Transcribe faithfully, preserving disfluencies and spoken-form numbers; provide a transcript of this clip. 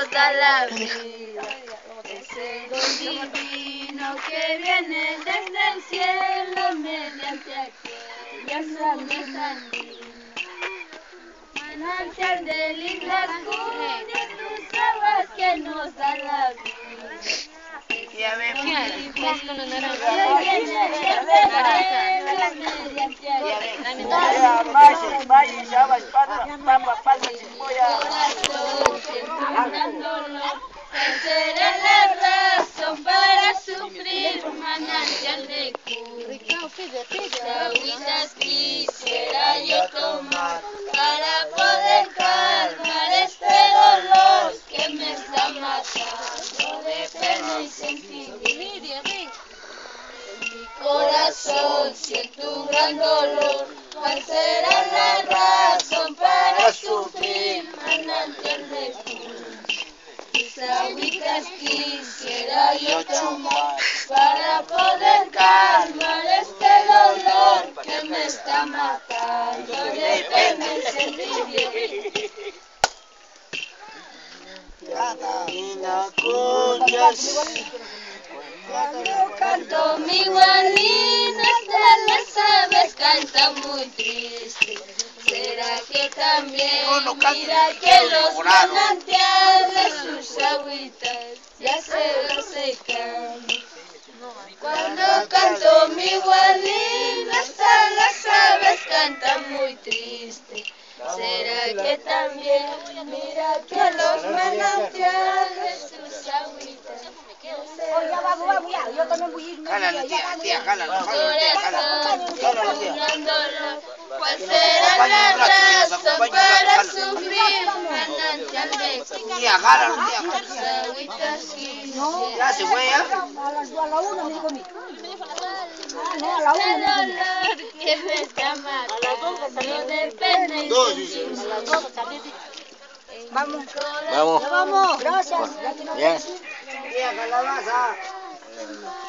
nos da la vida. Ese don divino que viene desde el cielo mediante aquella sangre tan divina. Manantial de lindas cunias, tus aguas que nos da la vida. Ya ven, Más con la naranja. Naranja. vaya, vaya, ya va, para, para, para, será la razón para sufrir manantial de cuna. Agüitas quisiera yo tomar para poder calmar este dolor que me está matando de pena y sentimiento. En mi corazón siento un gran dolor. ¿Cuál será la razón para sufrir manantial de cuna? Mis agüitas quisiera yo tomar para poder calmar este dolor que me está matando de pena y sentimiento. Cuando canto mi gualina, hasta las aves cantan muy triste. ¿Será que también mira que los manantiales sus agüitas ya se van secando? Cuando canto mi gualina, hasta las aves cantan muy triste. ¿Será que también mira que los manantiales sus agüitas ya se Oh, ya vamos, vamos, ya. Yo también voy a ir. Jálalo, tía, tía, jálalo, jálalo, tía, jálalo. Jálalo, tía. ¿Cuál será la razón para sufrir manantial de cuna? Tía, jálalo, tía, jálalo. Ya se fue, ya. A las a la una me dijo mi. Ah, no, a la una me dijo mi. Dolor que me está matando de pena y sentimiento. Vamos. Vamos. Ya vamos. Gracias. Ya que no Bien. Tía, calabaza.